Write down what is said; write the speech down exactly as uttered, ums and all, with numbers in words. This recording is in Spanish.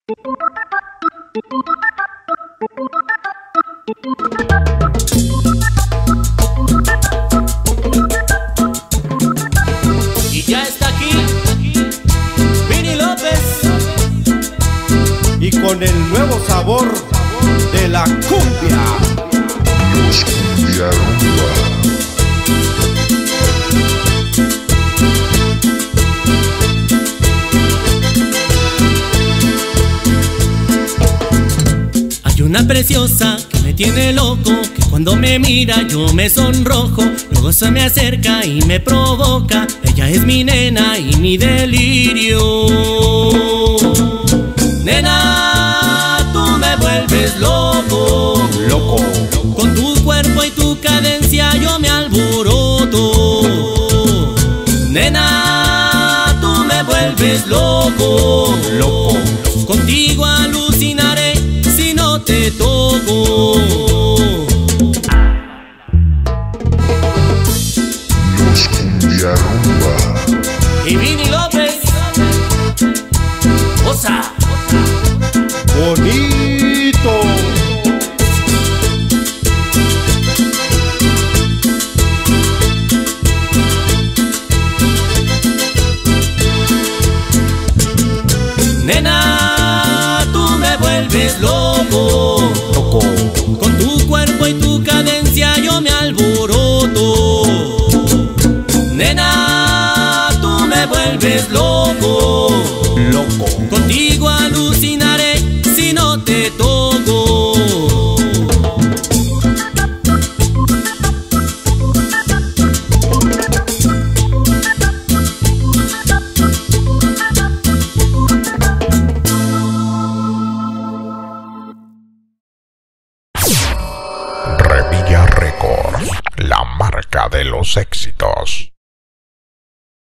Y ya está aquí Vini López, y con el nuevo sabor de la cumbia. Los Cumbia Rumba. Hay una preciosa que me tiene loco, que cuando me mira yo me sonrojo, luego se me acerca y me provoca. Ella es mi nena y mi delirio. Nena, tú me vuelves loco, Loco. con tu cuerpo y tu cadencia yo me alboroto. Nena, tú me vuelves loco, Loco. contigo alucinaré si no te toco. Los Cumbia Rumba. Y Vini López, osa. Bonito. Nena, tú me vuelves loco, Loco. con tu cuerpo y tu cadencia yo me alboroto. Nena, tú me vuelves loco, Loco. contigo alucinaré si no te toco. Revilla Records, la marca de los éxitos.